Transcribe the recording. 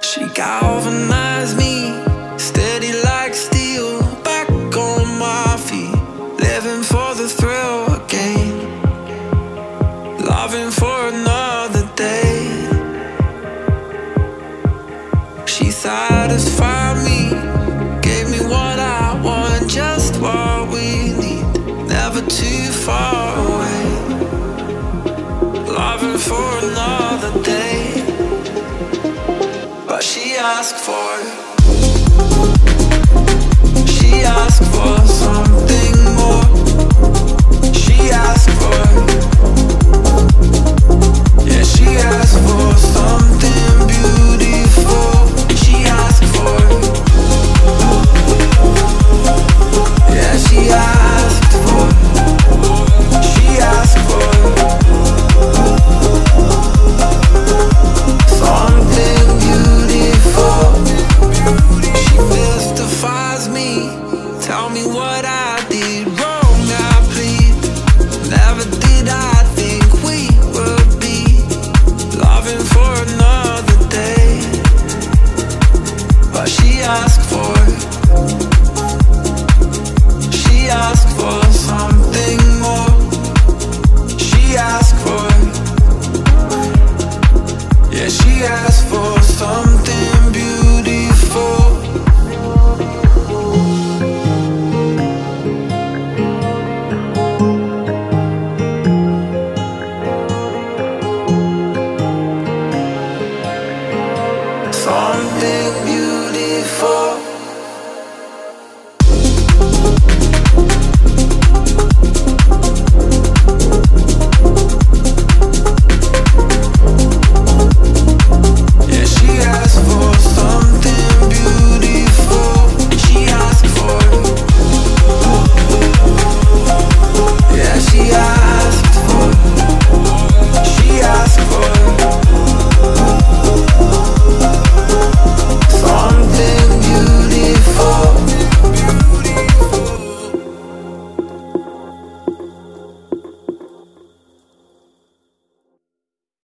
She galvanized me, steady like steel, back on my feet, living for the thrill again, loving for another day. She satisfied me, gave me what I want, just what we need, never too far away, loving for another day. But she asked for it. She asked for something more. She asked for it. Yeah, she asked for something beautiful. She asked for it. Yeah, she asked for it. She asked for it. Something beautiful. She mystifies me. Tell me what I did wrong, I plead. Never did I think we would be loving for another day. But she asked for it. She asked for something more. She asked for it. Yeah, she asked for some